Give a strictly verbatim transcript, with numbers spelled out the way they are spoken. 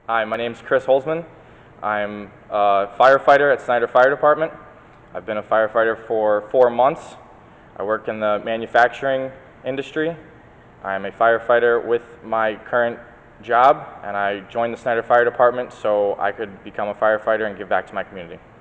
Hi, my name is Chris Holzmann. I'm a firefighter at Snyder Fire Department. I've been a firefighter for four months. I work in the manufacturing industry. I'm a firefighter with my current job, and I joined the Snyder Fire Department so I could become a firefighter and give back to my community.